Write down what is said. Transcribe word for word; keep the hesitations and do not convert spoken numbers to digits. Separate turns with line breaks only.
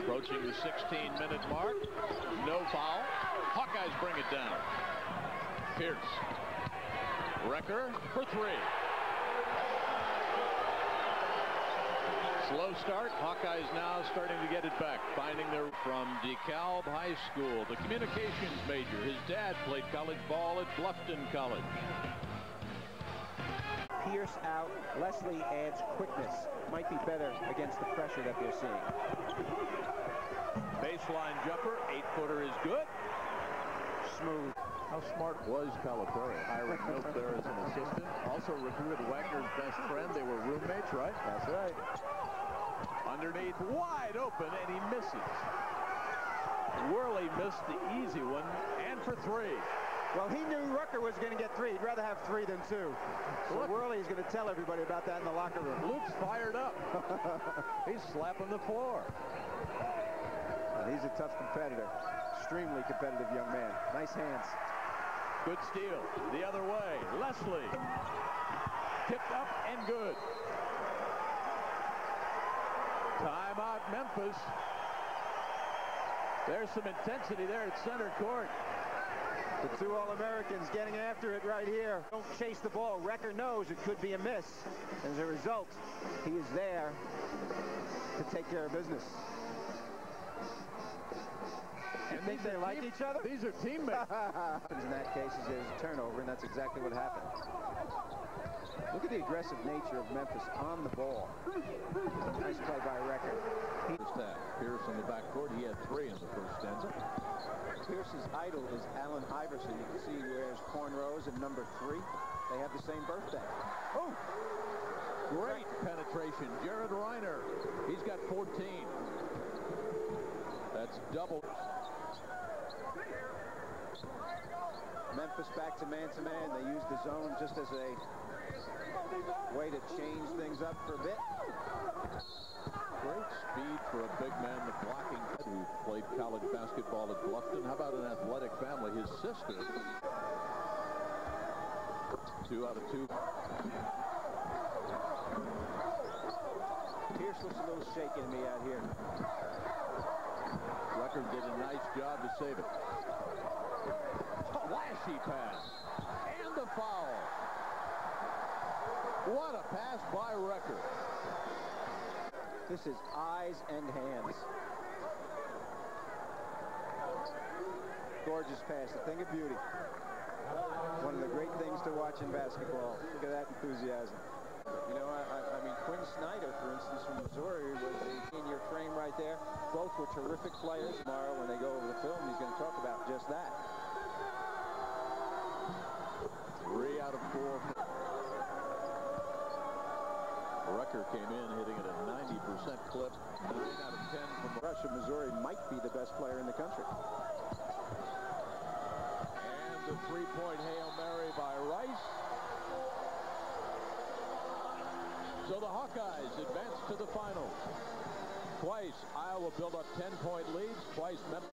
Approaching the sixteen minute mark. No foul. Hawkeyes bring it down. Pierce. Recker for three. Slow start. Hawkeyes now starting to get it back. Finding their from DeKalb High School, the communications major. His dad played college ball at Bluffton College.
Pierce out. Leslie adds quickness. Might be better against the pressure that they're seeing.
Baseline jumper. Eight footer is good.
Smooth.
How smart was Calipari? Hiring Milt there as an assistant. Also recruited Wagner's best friend. They were roommates, right?
That's right.
Underneath, wide open, and he misses. Worley missed the easy one, and for three.
Well, he knew Recker was going to get three. He'd rather have three than two. So
Look.
Worley is going to tell everybody about that in the locker room.
Luke's fired up. He's slapping the floor.
And he's a tough competitor. Extremely competitive young man. Nice hands.
Good steal. The other way. Leslie. Tipped up and good. Timeout, Memphis. There's some intensity there at center court.
The two All-Americans getting after it right here. Don't chase the ball. Recker knows it could be a miss. As a result, he is there to take care of business. You
And
think they like
team,
each other?
These are teammates.
In that case, is there's a turnover, and that's exactly what happened. Look at the aggressive nature of Memphis on the ball. Nice play by Recker. He
Pierce on the backcourt. He had three in the first stanza.
Pierce's idol is Allen Iverson. You can see he wears cornrows and number three. They have the same birthday.
Oh! Great penetration. Jared Reiner. He's got fourteen. That's double.
Memphis back to man-to-man. They used the zone just as a way to change things up for a bit.
Great speed for a big man. The blocking who played college basketball at Bluffton. How about an athletic family? His sister. Two out of two.
Pierce looks a little shaky to me out here.
Recker did a nice job to save it. Flashy pass. And the foul. What a pass by Recker.
This is eyes and hands. Gorgeous pass, a thing of beauty. One of the great things to watch in basketball. Look at that enthusiasm. You know, I, I, I mean, Quinn Snyder, for instance, from Missouri, was in your frame right there. Both were terrific players. Tomorrow, when they go over the film, he's going to talk about just that.
Three out of four. Recker came in hitting at a ninety percent clip. Nine out of ten from
the rush of Missouri might be the best player in the country.
And the three-point Hail Mary by Rice. So the Hawkeyes advance to the finals. Twice Iowa built up ten-point leads. Twice Memphis.